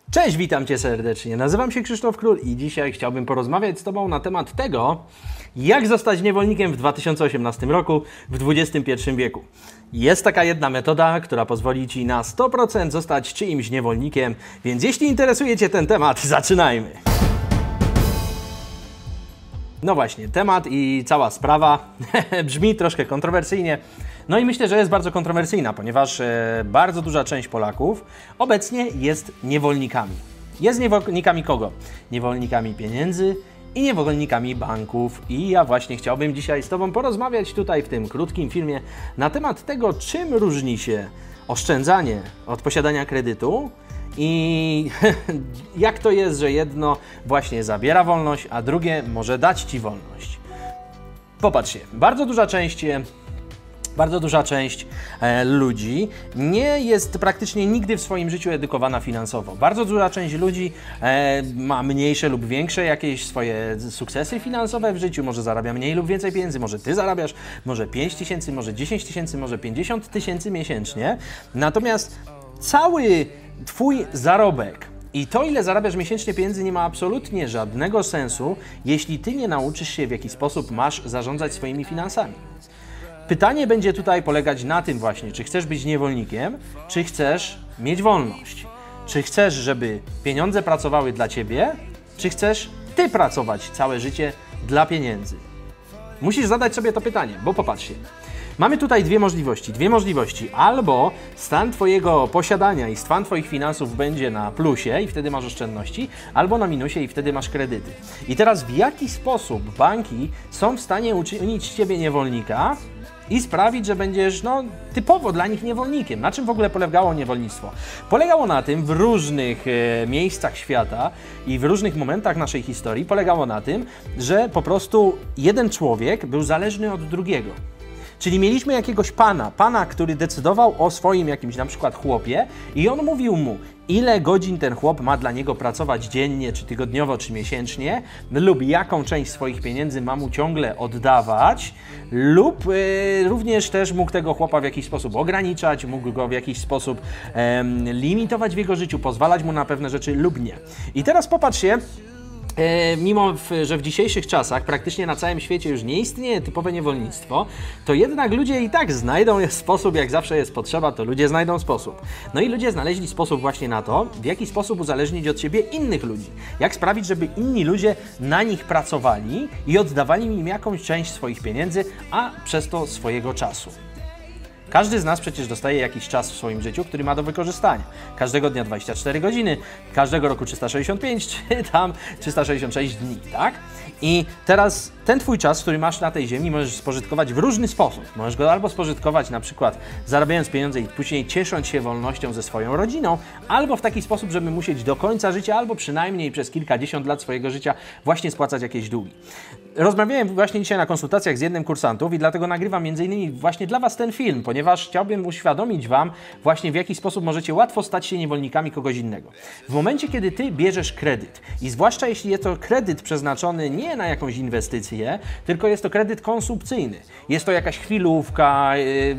Cześć, witam Cię serdecznie. Nazywam się Krzysztof Król i dzisiaj chciałbym porozmawiać z Tobą na temat tego, jak zostać niewolnikiem w 2018 roku, w XXI wieku. Jest taka jedna metoda, która pozwoli Ci na 100% zostać czyimś niewolnikiem, więc jeśli interesuje Cię ten temat, zaczynajmy. No właśnie, temat i cała sprawa brzmi troszkę kontrowersyjnie. No i myślę, że jest bardzo kontrowersyjna, ponieważ bardzo duża część Polaków obecnie jest niewolnikami. Jest niewolnikami kogo? Niewolnikami pieniędzy i niewolnikami banków. I ja właśnie chciałbym dzisiaj z Tobą porozmawiać tutaj w tym krótkim filmie na temat tego, czym różni się oszczędzanie od posiadania kredytu i jak to jest, że jedno właśnie zabiera wolność, a drugie może dać Ci wolność. Popatrzcie, bardzo duża część ludzi nie jest praktycznie nigdy w swoim życiu edukowana finansowo. Bardzo duża część ludzi ma mniejsze lub większe jakieś swoje sukcesy finansowe w życiu, może zarabia mniej lub więcej pieniędzy, może Ty zarabiasz, może 5 tysięcy, może 10 tysięcy, może 50 tysięcy miesięcznie. Natomiast cały Twój zarobek i to, ile zarabiasz miesięcznie pieniędzy, nie ma absolutnie żadnego sensu, jeśli Ty nie nauczysz się, w jaki sposób masz zarządzać swoimi finansami. Pytanie będzie tutaj polegać na tym właśnie, czy chcesz być niewolnikiem, czy chcesz mieć wolność. Czy chcesz, żeby pieniądze pracowały dla Ciebie, czy chcesz Ty pracować całe życie dla pieniędzy. Musisz zadać sobie to pytanie, bo popatrzcie. Mamy tutaj dwie możliwości. Albo stan Twojego posiadania i stan Twoich finansów będzie na plusie i wtedy masz oszczędności, albo na minusie i wtedy masz kredyty. I teraz w jaki sposób banki są w stanie uczynić Ciebie niewolnika i sprawić, że będziesz typowo dla nich niewolnikiem. Na czym w ogóle polegało niewolnictwo? Polegało na tym w różnych miejscach świata i w różnych momentach naszej historii polegało na tym, że po prostu jeden człowiek był zależny od drugiego. Czyli mieliśmy jakiegoś pana, który decydował o swoim jakimś na przykład chłopie i on mówił mu, ile godzin ten chłop ma dla niego pracować dziennie, czy tygodniowo, czy miesięcznie, lub jaką część swoich pieniędzy ma mu ciągle oddawać, lub również też mógł tego chłopa w jakiś sposób ograniczać, mógł go w jakiś sposób limitować w jego życiu, pozwalać mu na pewne rzeczy lub nie. I teraz popatrzcie, mimo że w dzisiejszych czasach praktycznie na całym świecie już nie istnieje typowe niewolnictwo, to jednak ludzie i tak znajdą sposób, jak zawsze jest potrzeba, to ludzie znajdą sposób. No i ludzie znaleźli sposób właśnie na to, w jaki sposób uzależnić od siebie innych ludzi. Jak sprawić, żeby inni ludzie na nich pracowali i oddawali im jakąś część swoich pieniędzy, a przez to swojego czasu. Każdy z nas przecież dostaje jakiś czas w swoim życiu, który ma do wykorzystania. Każdego dnia 24 godziny, każdego roku 365, czy tam 366 dni, tak? I teraz ten Twój czas, który masz na tej ziemi, możesz spożytkować w różny sposób. Możesz go albo spożytkować na przykład zarabiając pieniądze i później ciesząc się wolnością ze swoją rodziną, albo w taki sposób, żeby musieć do końca życia, albo przynajmniej przez kilkadziesiąt lat swojego życia właśnie spłacać jakieś długi. Rozmawiałem właśnie dzisiaj na konsultacjach z jednym kursantów i dlatego nagrywam m.in. właśnie dla Was ten film, ponieważ chciałbym uświadomić Wam właśnie w jaki sposób możecie łatwo stać się niewolnikami kogoś innego. W momencie, kiedy Ty bierzesz kredyt i zwłaszcza jeśli jest to kredyt przeznaczony nie na jakąś inwestycję, tylko jest to kredyt konsumpcyjny. Jest to jakaś chwilówka,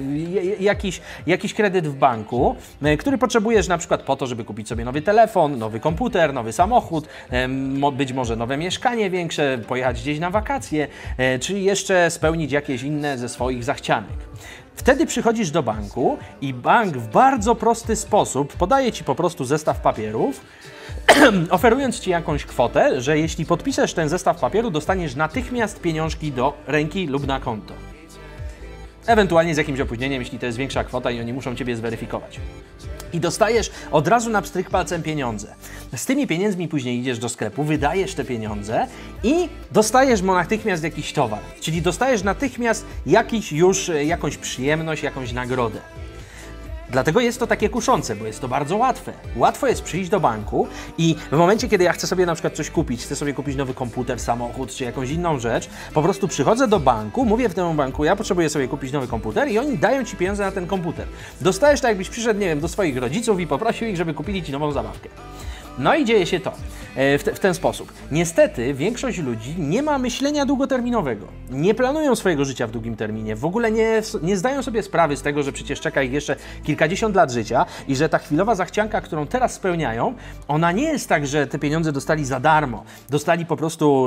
jakiś kredyt w banku, który potrzebujesz na przykład po to, żeby kupić sobie nowy telefon, nowy komputer, nowy samochód, być może nowe mieszkanie większe, pojechać gdzieś na wakacje, czy jeszcze spełnić jakieś inne ze swoich zachcianek. Wtedy przychodzisz do banku i bank w bardzo prosty sposób podaje Ci po prostu zestaw papierów, oferując Ci jakąś kwotę, że jeśli podpiszesz ten zestaw papieru, dostaniesz natychmiast pieniążki do ręki lub na konto. Ewentualnie z jakimś opóźnieniem, jeśli to jest większa kwota i oni muszą Ciebie zweryfikować. I dostajesz od razu na pstryk palcem pieniądze. Z tymi pieniędzmi później idziesz do sklepu, wydajesz te pieniądze i dostajesz natychmiast jakiś towar. Czyli dostajesz natychmiast jakąś przyjemność, jakąś nagrodę. Dlatego jest to takie kuszące, bo jest to bardzo łatwe. Łatwo jest przyjść do banku i w momencie, kiedy ja chcę sobie na przykład coś kupić, chcę sobie kupić nowy komputer, samochód czy jakąś inną rzecz, po prostu przychodzę do banku, mówię w tym banku, ja potrzebuję sobie kupić nowy komputer i oni dają Ci pieniądze na ten komputer. Dostajesz tak, jakbyś przyszedł, nie wiem, do swoich rodziców i poprosił ich, żeby kupili Ci nową zabawkę. No i dzieje się to w ten sposób. Niestety większość ludzi nie ma myślenia długoterminowego. Nie planują swojego życia w długim terminie. W ogóle nie zdają sobie sprawy z tego, że przecież czeka ich jeszcze kilkadziesiąt lat życia i że ta chwilowa zachcianka, którą teraz spełniają, ona nie jest tak, że te pieniądze dostali za darmo. Dostali po prostu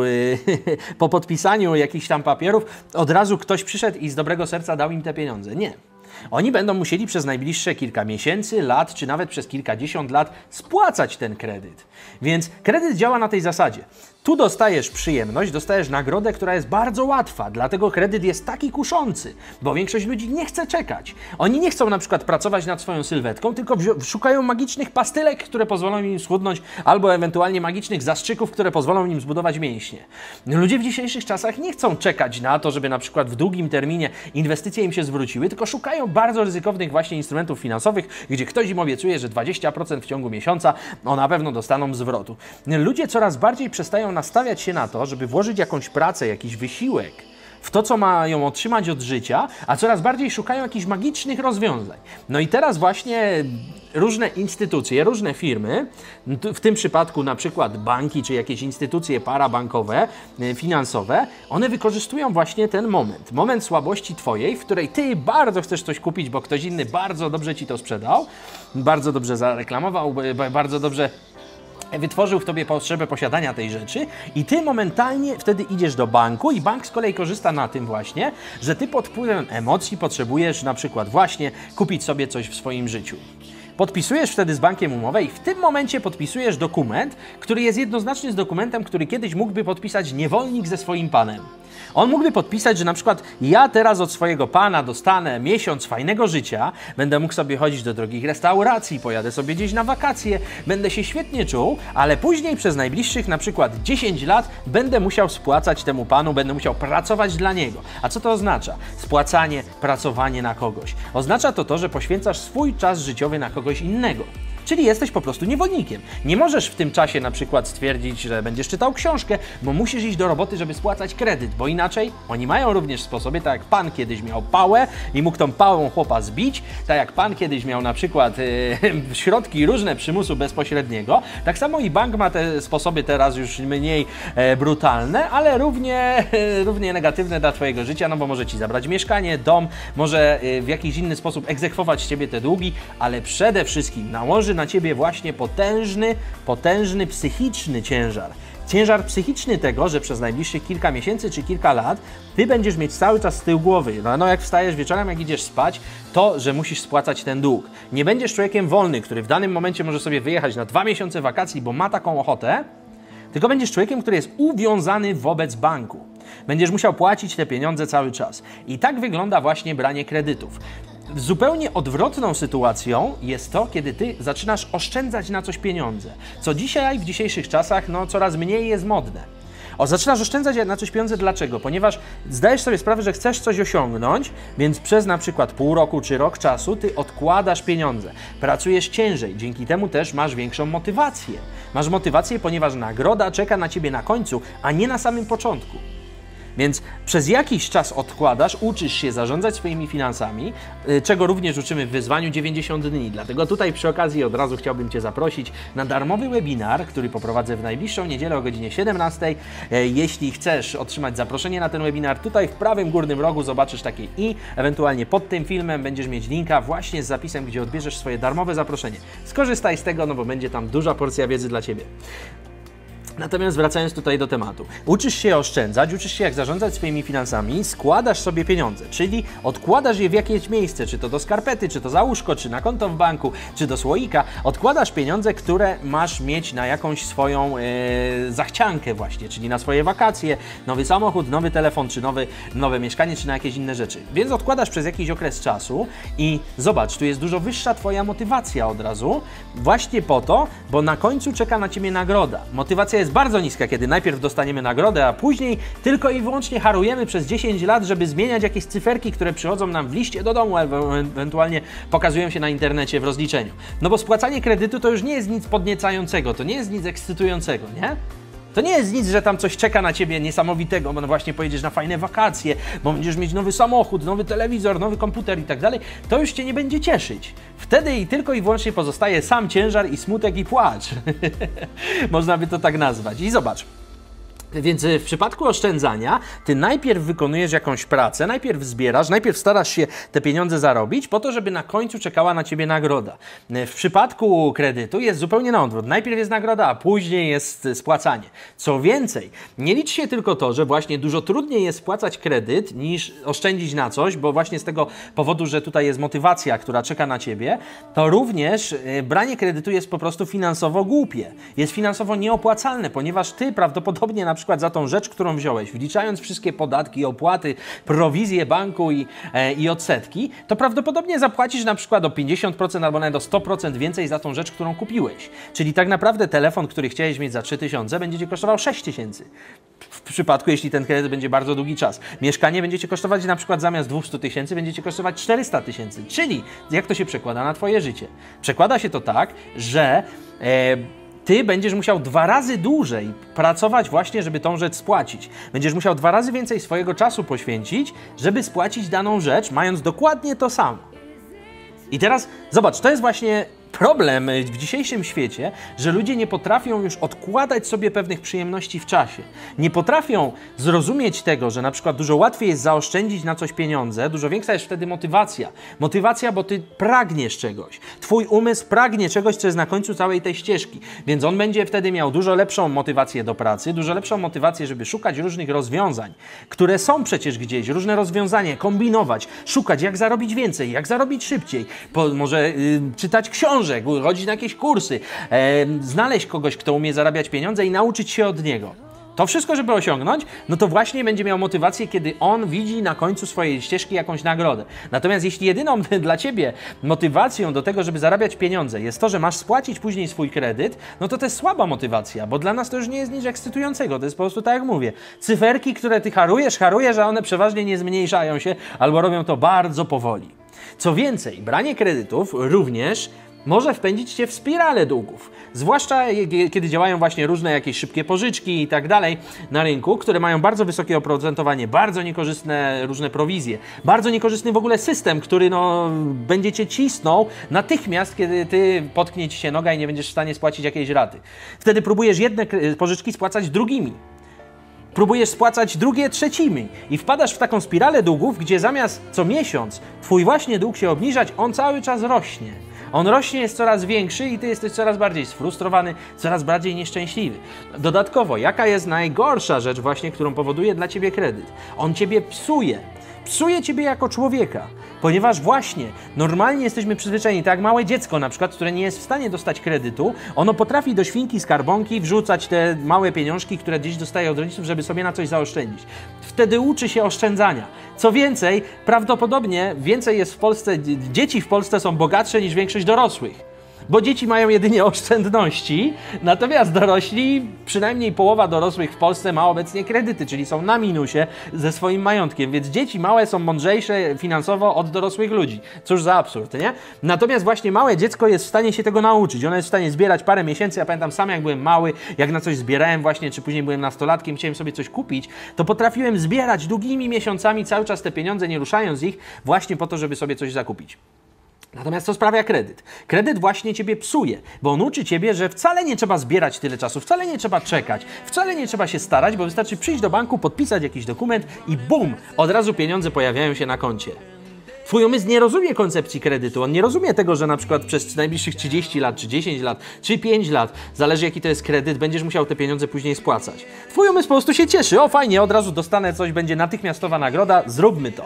po podpisaniu jakichś tam papierów, od razu ktoś przyszedł i z dobrego serca dał im te pieniądze. Nie. Oni będą musieli przez najbliższe kilka miesięcy, lat, czy nawet przez kilkadziesiąt lat spłacać ten kredyt. Więc kredyt działa na tej zasadzie. Tu dostajesz przyjemność, dostajesz nagrodę, która jest bardzo łatwa, dlatego kredyt jest taki kuszący, bo większość ludzi nie chce czekać. Oni nie chcą na przykład pracować nad swoją sylwetką, tylko szukają magicznych pastylek, które pozwolą im schudnąć, albo ewentualnie magicznych zastrzyków, które pozwolą im zbudować mięśnie. Ludzie w dzisiejszych czasach nie chcą czekać na to, żeby na przykład w długim terminie inwestycje im się zwróciły, tylko szukają bardzo ryzykownych właśnie instrumentów finansowych, gdzie ktoś im obiecuje, że 20% w ciągu miesiąca, no na pewno dostaną zwrotu. Ludzie coraz bardziej przestają nastawiać się na to, żeby włożyć jakąś pracę, jakiś wysiłek w to, co mają otrzymać od życia, a coraz bardziej szukają jakichś magicznych rozwiązań. No i teraz właśnie różne instytucje, różne firmy, w tym przypadku na przykład banki, czy jakieś instytucje parabankowe, finansowe, one wykorzystują właśnie ten moment słabości Twojej, w której Ty bardzo chcesz coś kupić, bo ktoś inny bardzo dobrze Ci to sprzedał, bardzo dobrze zareklamował, bardzo dobrze wytworzył w Tobie potrzebę posiadania tej rzeczy i Ty momentalnie wtedy idziesz do banku i bank z kolei korzysta na tym właśnie, że Ty pod wpływem emocji potrzebujesz na przykład właśnie kupić sobie coś w swoim życiu. Podpisujesz wtedy z bankiem umowę i w tym momencie podpisujesz dokument, który jest jednoznaczny z dokumentem, który kiedyś mógłby podpisać niewolnik ze swoim panem. On mógłby podpisać, że na przykład ja teraz od swojego pana dostanę miesiąc fajnego życia, będę mógł sobie chodzić do drogich restauracji, pojadę sobie gdzieś na wakacje, będę się świetnie czuł, ale później przez najbliższych na przykład 10 lat będę musiał spłacać temu panu, będę musiał pracować dla niego. A co to oznacza? Spłacanie, pracowanie na kogoś. Oznacza to, że poświęcasz swój czas życiowy na kogoś innego. Czyli jesteś po prostu niewolnikiem. Nie możesz w tym czasie na przykład stwierdzić, że będziesz czytał książkę, bo musisz iść do roboty, żeby spłacać kredyt, bo inaczej oni mają również sposoby, tak jak pan kiedyś miał pałę i mógł tą pałą chłopa zbić, tak jak pan kiedyś miał na przykład środki różne przymusu bezpośredniego, tak samo i bank ma te sposoby teraz już mniej brutalne, ale równie negatywne dla Twojego życia, no bo może Ci zabrać mieszkanie, dom, może w jakiś inny sposób egzekwować z Ciebie te długi, ale przede wszystkim nałoży na Ciebie właśnie potężny psychiczny ciężar. Ciężar psychiczny tego, że przez najbliższych kilka miesięcy czy kilka lat Ty będziesz mieć cały czas z tyłu głowy. No jak wstajesz wieczorem, jak idziesz spać, to, że musisz spłacać ten dług. Nie będziesz człowiekiem wolny, który w danym momencie może sobie wyjechać na 2 miesiące wakacji, bo ma taką ochotę, tylko będziesz człowiekiem, który jest uwiązany wobec banku. Będziesz musiał płacić te pieniądze cały czas. I tak wygląda właśnie branie kredytów. Zupełnie odwrotną sytuacją jest to, kiedy Ty zaczynasz oszczędzać na coś pieniądze, co dzisiaj w dzisiejszych czasach coraz mniej jest modne. Zaczynasz oszczędzać na coś pieniądze. Dlaczego? Ponieważ zdajesz sobie sprawę, że chcesz coś osiągnąć, więc przez na przykład pół roku czy rok czasu Ty odkładasz pieniądze, pracujesz ciężej, dzięki temu też masz większą motywację. Masz motywację, ponieważ nagroda czeka na Ciebie na końcu, a nie na samym początku. Więc przez jakiś czas odkładasz, uczysz się zarządzać swoimi finansami, czego również uczymy w wyzwaniu 90 dni. Dlatego tutaj przy okazji od razu chciałbym Cię zaprosić na darmowy webinar, który poprowadzę w najbliższą niedzielę o godzinie 17. Jeśli chcesz otrzymać zaproszenie na ten webinar, tutaj w prawym górnym rogu zobaczysz takie i, ewentualnie pod tym filmem będziesz mieć linka właśnie z zapisem, gdzie odbierzesz swoje darmowe zaproszenie. Skorzystaj z tego, no bo będzie tam duża porcja wiedzy dla Ciebie. Natomiast wracając tutaj do tematu. Uczysz się oszczędzać, uczysz się jak zarządzać swoimi finansami, składasz sobie pieniądze, czyli odkładasz je w jakieś miejsce, czy to do skarpety, czy to za łóżko, czy na konto w banku, czy do słoika. Odkładasz pieniądze, które masz mieć na jakąś swoją zachciankę właśnie, czyli na swoje wakacje, nowy samochód, nowy telefon, czy nowe mieszkanie, czy na jakieś inne rzeczy. Więc odkładasz przez jakiś okres czasu i zobacz, tu jest dużo wyższa Twoja motywacja od razu, właśnie po to, bo na końcu czeka na Ciebie nagroda. Motywacja jest bardzo niska, kiedy najpierw dostaniemy nagrodę, a później tylko i wyłącznie harujemy przez 10 lat, żeby zmieniać jakieś cyferki, które przychodzą nam w liście do domu, ewentualnie pokazują się na internecie w rozliczeniu. No bo spłacanie kredytu to już nie jest nic podniecającego, to nie jest nic ekscytującego, nie? To nie jest nic, że tam coś czeka na ciebie niesamowitego, bo no właśnie pojedziesz na fajne wakacje, bo będziesz mieć nowy samochód, nowy telewizor, nowy komputer i tak dalej. To już cię nie będzie cieszyć. Wtedy i tylko i wyłącznie pozostaje sam ciężar i smutek i płacz. Można by to tak nazwać. I zobacz. Więc w przypadku oszczędzania, ty najpierw wykonujesz jakąś pracę, najpierw zbierasz, najpierw starasz się te pieniądze zarobić po to, żeby na końcu czekała na ciebie nagroda. W przypadku kredytu jest zupełnie na odwrót. Najpierw jest nagroda, a później jest spłacanie. Co więcej, nie liczy się tylko to, że właśnie dużo trudniej jest spłacać kredyt niż oszczędzić na coś, bo właśnie z tego powodu, że tutaj jest motywacja, która czeka na ciebie, to również branie kredytu jest po prostu finansowo głupie. Jest finansowo nieopłacalne, ponieważ ty prawdopodobnie na przykład za tą rzecz, którą wziąłeś, wliczając wszystkie podatki, opłaty, prowizje banku i odsetki, to prawdopodobnie zapłacisz na przykład o 50% albo nawet o 100% więcej za tą rzecz, którą kupiłeś. Czyli tak naprawdę telefon, który chciałeś mieć za 3000, będzie cię kosztował 6000. W przypadku, jeśli ten kredyt będzie bardzo długi czas. Mieszkanie będzie cię kosztować na przykład zamiast 200 000, będzie cię kosztować 400 000. Czyli jak to się przekłada na twoje życie? Przekłada się to tak, że ty będziesz musiał 2 razy dłużej pracować właśnie, żeby tą rzecz spłacić. Będziesz musiał 2 razy więcej swojego czasu poświęcić, żeby spłacić daną rzecz, mając dokładnie to samo. I teraz zobacz, to jest właśnie problem w dzisiejszym świecie, że ludzie nie potrafią już odkładać sobie pewnych przyjemności w czasie. Nie potrafią zrozumieć tego, że na przykład dużo łatwiej jest zaoszczędzić na coś pieniądze, dużo większa jest wtedy motywacja. Motywacja, bo ty pragniesz czegoś. Twój umysł pragnie czegoś, co jest na końcu całej tej ścieżki. Więc on będzie wtedy miał dużo lepszą motywację do pracy, dużo lepszą motywację, żeby szukać różnych rozwiązań, które są przecież gdzieś, różne rozwiązania, kombinować, szukać, jak zarobić więcej, jak zarobić szybciej, może czytać książki, chodzić na jakieś kursy, znaleźć kogoś, kto umie zarabiać pieniądze i nauczyć się od niego. To wszystko, żeby osiągnąć, no to właśnie będzie miał motywację, kiedy on widzi na końcu swojej ścieżki jakąś nagrodę. Natomiast jeśli jedyną dla ciebie motywacją do tego, żeby zarabiać pieniądze jest to, że masz spłacić później swój kredyt, no to jest słaba motywacja, bo dla nas to już nie jest nic ekscytującego. To jest po prostu tak jak mówię. Cyferki, które ty harujesz, a one przeważnie nie zmniejszają się albo robią to bardzo powoli. Co więcej, branie kredytów również może wpędzić cię w spiralę długów. Zwłaszcza kiedy działają właśnie różne jakieś szybkie pożyczki i tak dalej na rynku, które mają bardzo wysokie oprocentowanie, bardzo niekorzystne różne prowizje, bardzo niekorzystny w ogóle system, który będzie cię cisnął natychmiast, kiedy ty potknie ci się noga i nie będziesz w stanie spłacić jakiejś raty. Wtedy próbujesz jedne pożyczki spłacać drugimi. Próbujesz spłacać drugie trzecimi i wpadasz w taką spiralę długów, gdzie zamiast co miesiąc twój właśnie dług się obniżać, on cały czas rośnie. On rośnie, jest coraz większy i ty jesteś coraz bardziej sfrustrowany, coraz bardziej nieszczęśliwy. Dodatkowo, jaka jest najgorsza rzecz właśnie, którą powoduje dla ciebie kredyt? On ciebie psuje. Psuje ciebie jako człowieka, ponieważ właśnie normalnie jesteśmy przyzwyczajeni, tak jak małe dziecko na przykład, które nie jest w stanie dostać kredytu, ono potrafi do świnki skarbonki wrzucać te małe pieniążki, które gdzieś dostaje od rodziców, żeby sobie na coś zaoszczędzić. Wtedy uczy się oszczędzania. Co więcej, prawdopodobnie więcej jest w Polsce, dzieci w Polsce są bogatsze niż większość dorosłych. Bo dzieci mają jedynie oszczędności, natomiast dorośli, przynajmniej połowa dorosłych w Polsce ma obecnie kredyty, czyli są na minusie ze swoim majątkiem, więc dzieci małe są mądrzejsze finansowo od dorosłych ludzi. Cóż za absurd, nie? Natomiast właśnie małe dziecko jest w stanie się tego nauczyć. Ono jest w stanie zbierać parę miesięcy. Ja pamiętam sam, jak byłem mały, jak na coś zbierałem właśnie, czy później byłem nastolatkiem, chciałem sobie coś kupić, to potrafiłem zbierać długimi miesiącami cały czas te pieniądze, nie ruszając ich, właśnie po to, żeby sobie coś zakupić. Natomiast co sprawia kredyt? Kredyt właśnie ciebie psuje, bo on uczy ciebie, że wcale nie trzeba zbierać tyle czasu, wcale nie trzeba czekać, wcale nie trzeba się starać, bo wystarczy przyjść do banku, podpisać jakiś dokument i bum, od razu pieniądze pojawiają się na koncie. Twój umysł nie rozumie koncepcji kredytu, on nie rozumie tego, że na przykład przez najbliższych 30 lat, czy 10 lat, czy 5 lat, zależy jaki to jest kredyt, będziesz musiał te pieniądze później spłacać. Twój umysł po prostu się cieszy, o fajnie, od razu dostanę coś, będzie natychmiastowa nagroda, zróbmy to.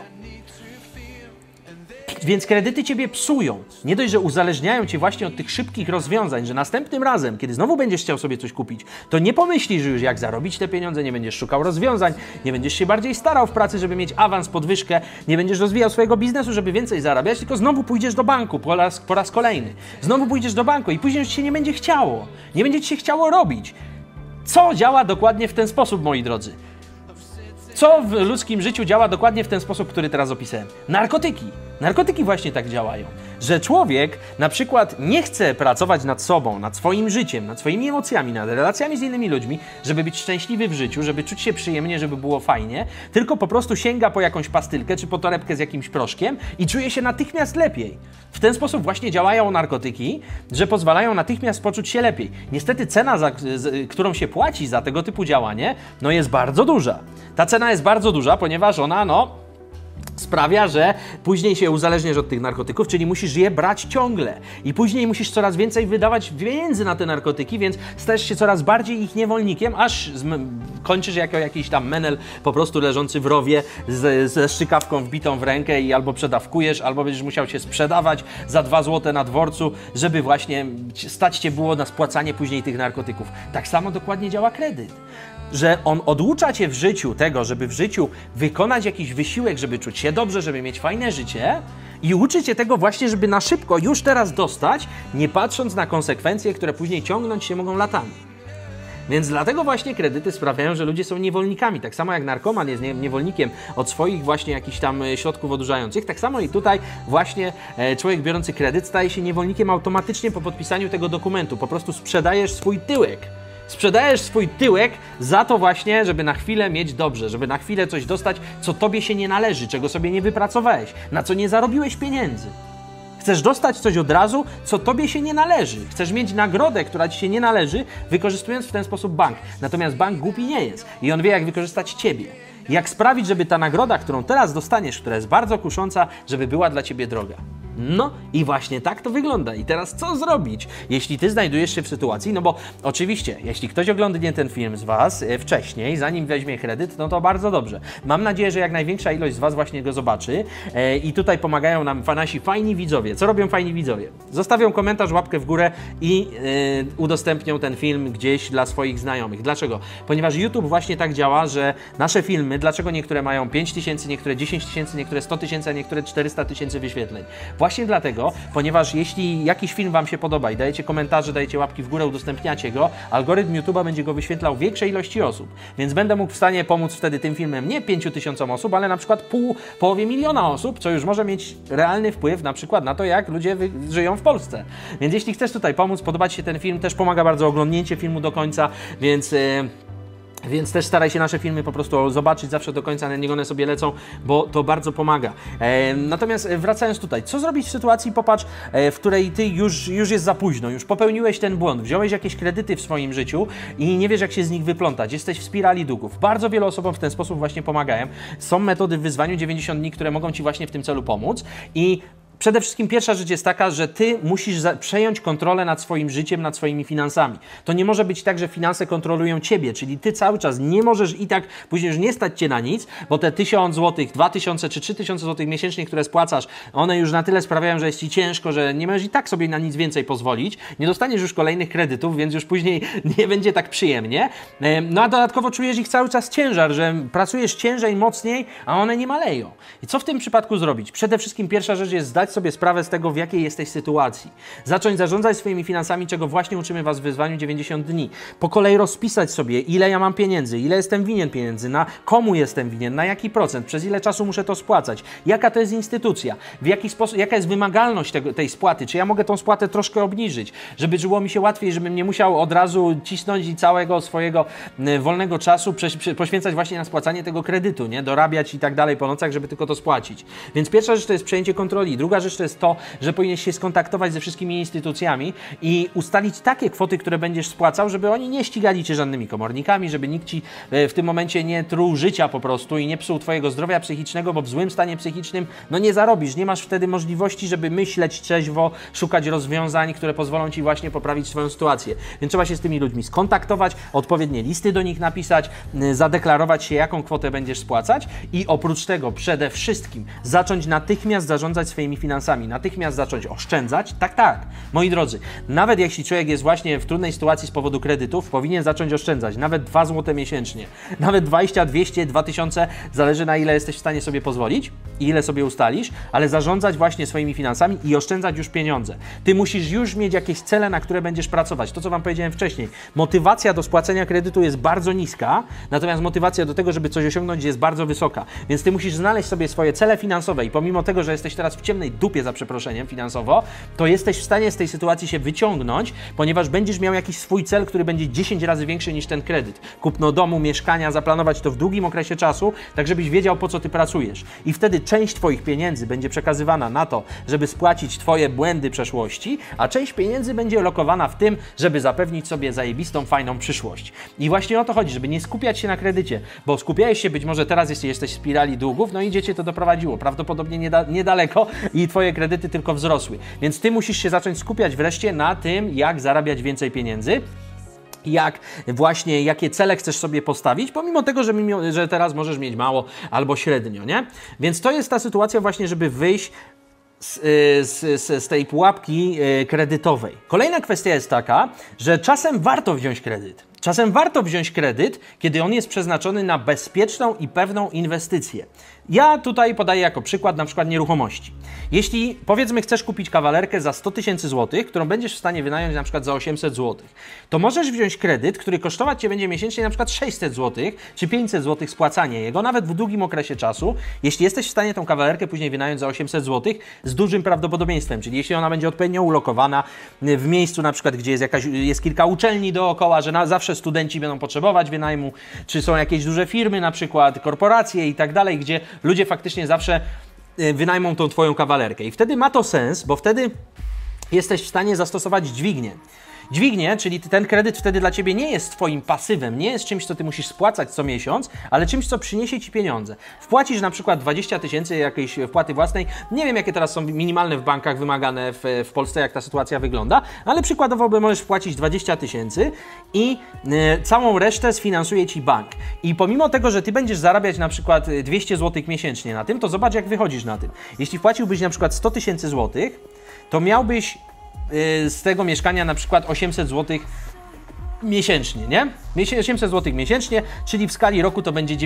Więc kredyty ciebie psują. Nie dość, że uzależniają cię właśnie od tych szybkich rozwiązań, że następnym razem, kiedy znowu będziesz chciał sobie coś kupić, to nie pomyślisz już, jak zarobić te pieniądze, nie będziesz szukał rozwiązań, nie będziesz się bardziej starał w pracy, żeby mieć awans, podwyżkę, nie będziesz rozwijał swojego biznesu, żeby więcej zarabiać, tylko znowu pójdziesz do banku po raz kolejny. Znowu pójdziesz do banku i później już ci się nie będzie chciało. Nie będzie ci się chciało robić. Co działa dokładnie w ten sposób, moi drodzy? Co w ludzkim życiu działa dokładnie w ten sposób, który teraz opisałem? Narkotyki. Narkotyki właśnie tak działają, że człowiek na przykład nie chce pracować nad sobą, nad swoim życiem, nad swoimi emocjami, nad relacjami z innymi ludźmi, żeby być szczęśliwy w życiu, żeby czuć się przyjemnie, żeby było fajnie, tylko po prostu sięga po jakąś pastylkę czy po torebkę z jakimś proszkiem i czuje się natychmiast lepiej. W ten sposób właśnie działają narkotyki, że pozwalają natychmiast poczuć się lepiej. Niestety cena, którą się płaci za tego typu działanie, no jest bardzo duża. Ta cena jest bardzo duża, ponieważ ona, sprawia, że później się uzależniasz od tych narkotyków, czyli musisz je brać ciągle i później musisz coraz więcej wydawać pieniędzy na te narkotyki, więc stajesz się coraz bardziej ich niewolnikiem, aż kończysz jako jakiś tam menel po prostu leżący w rowie ze strzykawką wbitą w rękę i albo przedawkujesz, albo będziesz musiał się sprzedawać za 2 zł na dworcu, żeby właśnie stać cię było na spłacanie później tych narkotyków. Tak samo dokładnie działa kredyt. Że on oducza cię w życiu tego, żeby w życiu wykonać jakiś wysiłek, żeby czuć się dobrze, żeby mieć fajne życie i uczy cię tego właśnie, żeby na szybko już teraz dostać, nie patrząc na konsekwencje, które później ciągnąć się mogą latami. Więc dlatego właśnie kredyty sprawiają, że ludzie są niewolnikami. Tak samo jak narkoman jest niewolnikiem od swoich właśnie jakichś tam środków odurzających, tak samo i tutaj właśnie człowiek biorący kredyt staje się niewolnikiem automatycznie po podpisaniu tego dokumentu. Po prostu sprzedajesz swój tyłek. Sprzedajesz swój tyłek za to właśnie, żeby na chwilę mieć dobrze, żeby na chwilę coś dostać, co tobie się nie należy, czego sobie nie wypracowałeś, na co nie zarobiłeś pieniędzy. Chcesz dostać coś od razu, co tobie się nie należy. Chcesz mieć nagrodę, która ci się nie należy, wykorzystując w ten sposób bank. Natomiast bank głupi nie jest i on wie, jak wykorzystać ciebie. Jak sprawić, żeby ta nagroda, którą teraz dostaniesz, która jest bardzo kusząca, żeby była dla ciebie droga. No i właśnie tak to wygląda. I teraz co zrobić, jeśli ty znajdujesz się w sytuacji, no bo oczywiście, jeśli ktoś oglądnie ten film z was wcześniej, zanim weźmie kredyt, no to bardzo dobrze. Mam nadzieję, że jak największa ilość z was właśnie go zobaczy i tutaj pomagają nam nasi fajni widzowie. Co robią fajni widzowie? Zostawią komentarz, łapkę w górę i udostępnią ten film gdzieś dla swoich znajomych. Dlaczego? Ponieważ YouTube właśnie tak działa, że nasze filmy, dlaczego niektóre mają 5 tysięcy, niektóre 10 tysięcy, niektóre 100 tysięcy, a niektóre 400 tysięcy wyświetleń. Właśnie dlatego, ponieważ jeśli jakiś film wam się podoba i dajecie komentarze, dajecie łapki w górę, udostępniacie go, algorytm YouTube'a będzie go wyświetlał większej ilości osób. Więc będę mógł w stanie pomóc wtedy tym filmem nie 5 tysiącom osób, ale na przykład połowie miliona osób, co już może mieć realny wpływ na przykład na to, jak ludzie żyją w Polsce. Więc jeśli chcesz tutaj pomóc, podobać się ten film, też pomaga bardzo oglądnięcie filmu do końca, więc też staraj się nasze filmy po prostu zobaczyć zawsze do końca, niech one sobie lecą, bo to bardzo pomaga. Natomiast wracając tutaj, co zrobić w sytuacji, popatrz, w której ty już jest za późno, już popełniłeś ten błąd, wziąłeś jakieś kredyty w swoim życiu i nie wiesz, jak się z nich wyplątać, jesteś w spirali długów. Bardzo wielu osobom w ten sposób właśnie pomagają. Są metody w wyzwaniu 90 dni, które mogą ci właśnie w tym celu pomóc i przede wszystkim pierwsza rzecz jest taka, że ty musisz przejąć kontrolę nad swoim życiem, nad swoimi finansami. To nie może być tak, że finanse kontrolują ciebie, czyli ty cały czas nie możesz i tak później już nie stać cię na nic, bo te 1000 zł, 2000 czy 3000 zł miesięcznie, które spłacasz, one już na tyle sprawiają, że jest ci ciężko, że nie możesz i tak sobie na nic więcej pozwolić. Nie dostaniesz już kolejnych kredytów, więc już później nie będzie tak przyjemnie. No a dodatkowo czujesz ich cały czas ciężar, że pracujesz ciężej, mocniej, a one nie maleją. I co w tym przypadku zrobić? Przede wszystkim pierwsza rzecz jest zdać sobie sprawę z tego, w jakiej jesteś sytuacji. Zacząć zarządzać swoimi finansami, czego właśnie uczymy was w wyzwaniu 90 dni. Po kolei rozpisać sobie, ile ja mam pieniędzy, ile jestem winien pieniędzy, na komu jestem winien, na jaki procent, przez ile czasu muszę to spłacać, jaka to jest instytucja, w jaki sposób, jaka jest wymagalność tej spłaty, czy ja mogę tą spłatę troszkę obniżyć, żeby żyło mi się łatwiej, żebym nie musiał od razu cisnąć i całego swojego wolnego czasu poświęcać właśnie na spłacanie tego kredytu, nie? Dorabiać i tak dalej po nocach, żeby tylko to spłacić. Więc pierwsza rzecz to jest przejęcie kontroli. Druga rzecz to jest to, że powinieneś się skontaktować ze wszystkimi instytucjami i ustalić takie kwoty, które będziesz spłacał, żeby oni nie ścigali cię żadnymi komornikami, żeby nikt ci w tym momencie nie truł życia po prostu i nie psuł twojego zdrowia psychicznego, bo w złym stanie psychicznym no nie zarobisz, nie masz wtedy możliwości, żeby myśleć trzeźwo, szukać rozwiązań, które pozwolą ci właśnie poprawić swoją sytuację. Więc trzeba się z tymi ludźmi skontaktować, odpowiednie listy do nich napisać, zadeklarować się, jaką kwotę będziesz spłacać i oprócz tego przede wszystkim zacząć natychmiast zarządzać swoimi finansami. finansami, natychmiast zacząć oszczędzać, tak, moi drodzy, nawet jeśli człowiek jest właśnie w trudnej sytuacji z powodu kredytów, powinien zacząć oszczędzać, nawet 2 zł miesięcznie, nawet 20, 200, 2000, zależy na ile jesteś w stanie sobie pozwolić i ile sobie ustalisz, ale zarządzać właśnie swoimi finansami i oszczędzać już pieniądze. Ty musisz już mieć jakieś cele, na które będziesz pracować. To, co Wam powiedziałem wcześniej, motywacja do spłacenia kredytu jest bardzo niska, natomiast motywacja do tego, żeby coś osiągnąć, jest bardzo wysoka. Więc Ty musisz znaleźć sobie swoje cele finansowe i pomimo tego, że jesteś teraz w ciemnej dupie, za przeproszeniem, finansowo, to jesteś w stanie z tej sytuacji się wyciągnąć, ponieważ będziesz miał jakiś swój cel, który będzie 10 razy większy niż ten kredyt. Kupno domu, mieszkania, zaplanować to w długim okresie czasu, tak żebyś wiedział, po co Ty pracujesz. I wtedy część Twoich pieniędzy będzie przekazywana na to, żeby spłacić Twoje błędy przeszłości, a część pieniędzy będzie lokowana w tym, żeby zapewnić sobie zajebistą, fajną przyszłość. I właśnie o to chodzi, żeby nie skupiać się na kredycie, bo skupiałeś się być może teraz, jeśli jesteś w spirali długów, no i Cię to doprowadziło, prawdopodobnie niedaleko i Twoje kredyty tylko wzrosły. Więc Ty musisz się zacząć skupiać wreszcie na tym, jak zarabiać więcej pieniędzy, jakie cele chcesz sobie postawić, pomimo tego, że teraz możesz mieć mało albo średnio, nie? Więc to jest ta sytuacja właśnie, żeby wyjść z tej pułapki kredytowej. Kolejna kwestia jest taka, że czasem warto wziąć kredyt. Czasem warto wziąć kredyt, kiedy on jest przeznaczony na bezpieczną i pewną inwestycję. Ja tutaj podaję jako przykład na przykład nieruchomości. Jeśli powiedzmy chcesz kupić kawalerkę za 100 000 złotych, którą będziesz w stanie wynająć na przykład za 800 złotych, to możesz wziąć kredyt, który kosztować Cię będzie miesięcznie na przykład 600 złotych czy 500 złotych spłacanie jego, nawet w długim okresie czasu, jeśli jesteś w stanie tą kawalerkę później wynająć za 800 złotych z dużym prawdopodobieństwem, czyli jeśli ona będzie odpowiednio ulokowana w miejscu na przykład, gdzie jest kilka uczelni dookoła, że zawsze studenci będą potrzebować wynajmu, czy są jakieś duże firmy na przykład, korporacje i tak dalej, gdzie ludzie faktycznie zawsze wynajmą tą Twoją kawalerkę. I wtedy ma to sens, bo wtedy jesteś w stanie zastosować dźwignię. Dźwignię, czyli ten kredyt wtedy dla Ciebie nie jest Twoim pasywem, nie jest czymś, co Ty musisz spłacać co miesiąc, ale czymś, co przyniesie Ci pieniądze. Wpłacisz na przykład 20 000 jakiejś wpłaty własnej, nie wiem jakie teraz są minimalne w bankach wymagane w Polsce, jak ta sytuacja wygląda, ale przykładowo możesz wpłacić 20 000 i całą resztę sfinansuje Ci bank. I pomimo tego, że Ty będziesz zarabiać na przykład 200 zł miesięcznie na tym, to zobacz jak wychodzisz na tym. Jeśli wpłaciłbyś na przykład 100 000 złotych, to miałbyś z tego mieszkania na przykład 800 zł miesięcznie, nie? 800 zł miesięcznie, czyli w skali roku to będzie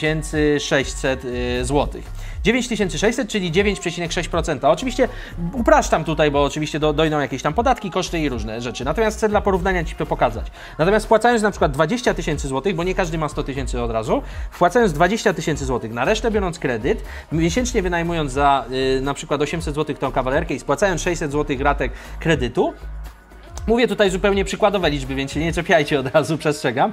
9600 zł. 9600, czyli 9,6%. Oczywiście upraszczam tutaj, bo oczywiście dojdą jakieś tam podatki, koszty i różne rzeczy. Natomiast chcę dla porównania Ci to pokazać. Natomiast wpłacając na przykład 20 000 zł, bo nie każdy ma 100 000 od razu, wpłacając 20 000 zł, na resztę biorąc kredyt, miesięcznie wynajmując za na przykład 800 zł tą kawalerkę i spłacając 600 zł ratek kredytu, mówię tutaj zupełnie przykładowe liczby, więc się nie czepiajcie od razu, przestrzegam.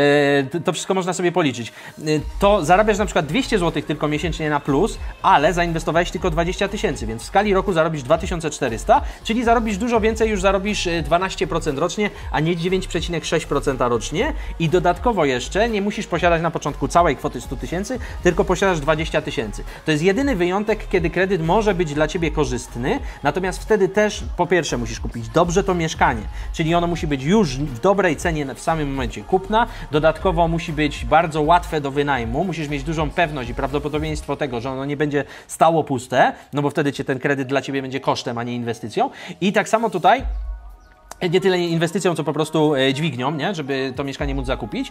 To wszystko można sobie policzyć. To zarabiasz na przykład 200 zł tylko miesięcznie na plus, ale zainwestowałeś tylko 20 000, więc w skali roku zarobisz 2400, czyli zarobisz dużo więcej, już zarobisz 12% rocznie, a nie 9,6% rocznie i dodatkowo jeszcze nie musisz posiadać na początku całej kwoty 100 000, tylko posiadasz 20 000. To jest jedyny wyjątek, kiedy kredyt może być dla Ciebie korzystny, natomiast wtedy też po pierwsze musisz kupić dobrze to mieszkanie, czyli ono musi być już w dobrej cenie w samym momencie kupna, dodatkowo musi być bardzo łatwe do wynajmu, musisz mieć dużą pewność i prawdopodobieństwo tego, że ono nie będzie stało puste, no bo wtedy ten kredyt dla Ciebie będzie kosztem, a nie inwestycją. I tak samo tutaj nie tyle inwestycją, co po prostu dźwignią, nie? Żeby to mieszkanie móc zakupić.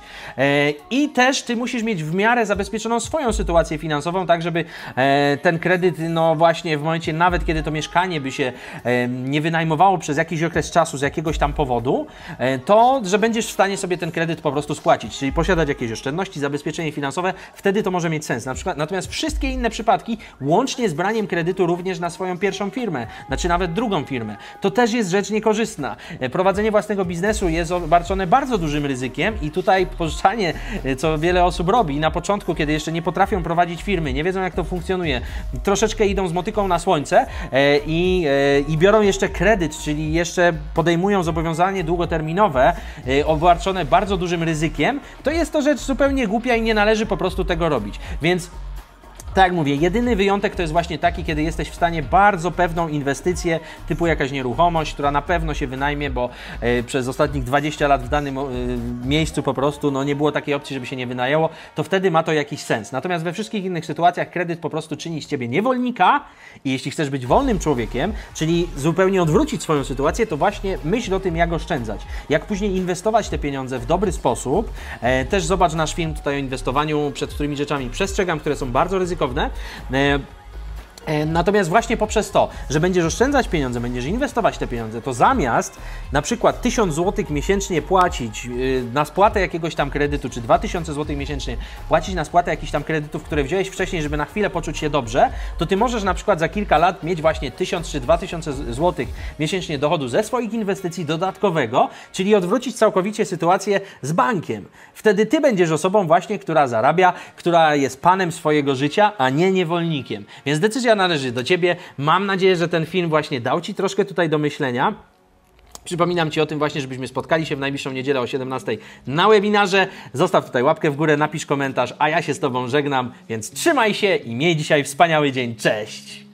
I też Ty musisz mieć w miarę zabezpieczoną swoją sytuację finansową, tak żeby ten kredyt, no właśnie w momencie nawet kiedy to mieszkanie by się nie wynajmowało przez jakiś okres czasu z jakiegoś tam powodu, to że będziesz w stanie sobie ten kredyt po prostu spłacić, czyli posiadać jakieś oszczędności, zabezpieczenie finansowe, wtedy to może mieć sens. Na przykład, natomiast wszystkie inne przypadki, łącznie z braniem kredytu również na swoją pierwszą firmę, znaczy nawet drugą firmę, to też jest rzecz niekorzystna. Prowadzenie własnego biznesu jest obarczone bardzo dużym ryzykiem i tutaj pożyczanie, co wiele osób robi na początku, kiedy jeszcze nie potrafią prowadzić firmy, nie wiedzą jak to funkcjonuje, troszeczkę idą z motyką na słońce i biorą jeszcze kredyt, czyli jeszcze podejmują zobowiązanie długoterminowe obarczone bardzo dużym ryzykiem, to jest to rzecz zupełnie głupia i nie należy po prostu tego robić. Więc Tak jak mówię, jedyny wyjątek to jest właśnie taki, kiedy jesteś w stanie bardzo pewną inwestycję, typu jakaś nieruchomość, która na pewno się wynajmie, bo przez ostatnich 20 lat w danym miejscu po prostu no, nie było takiej opcji, żeby się nie wynajęło, to wtedy ma to jakiś sens. Natomiast we wszystkich innych sytuacjach kredyt po prostu czyni z Ciebie niewolnika i jeśli chcesz być wolnym człowiekiem, czyli zupełnie odwrócić swoją sytuację, to właśnie myśl o tym, jak oszczędzać, jak później inwestować te pieniądze w dobry sposób. Też zobacz nasz film tutaj o inwestowaniu, przed którymi rzeczami przestrzegam, które są bardzo ryzykowne. Natomiast właśnie poprzez to, że będziesz oszczędzać pieniądze, będziesz inwestować te pieniądze, to zamiast na przykład 1000 zł miesięcznie płacić na spłatę jakiegoś tam kredytu, czy 2000 zł miesięcznie płacić na spłatę jakichś tam kredytów, które wziąłeś wcześniej, żeby na chwilę poczuć się dobrze, to Ty możesz na przykład za kilka lat mieć właśnie 1000 czy 2000 zł miesięcznie dochodu ze swoich inwestycji dodatkowego, czyli odwrócić całkowicie sytuację z bankiem. Wtedy Ty będziesz osobą właśnie, która zarabia, która jest panem swojego życia, a nie niewolnikiem. Więc decyzja należy do Ciebie. Mam nadzieję, że ten film właśnie dał Ci troszkę tutaj do myślenia. Przypominam Ci o tym właśnie, żebyśmy spotkali się w najbliższą niedzielę o 17 na webinarze. Zostaw tutaj łapkę w górę, napisz komentarz, a ja się z Tobą żegnam, więc trzymaj się i miej dzisiaj wspaniały dzień. Cześć!